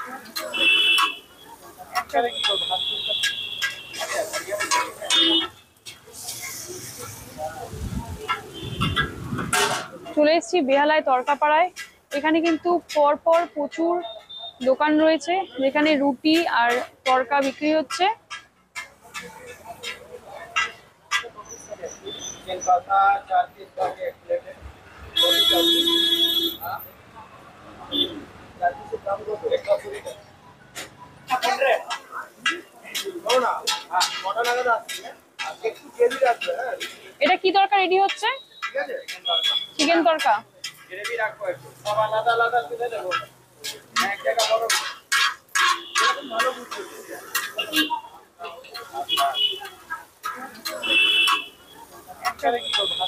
চলে এসেছি বেহালায় তরকাপাড়ায়। এখানে কিন্তু পরপর প্রচুর দোকান রয়েছে যেখানে রুটি আর তরকা বিক্রি হচ্ছে। এটা কি তরকা রেডি হচ্ছে? চিকেন তরকা। গ্রেভি রাখবো একটু, সব আলাদা আলাদা তুলে দেবো, এক জায়গা বড় ভালো বুঝতে। একসাথে কি করবো?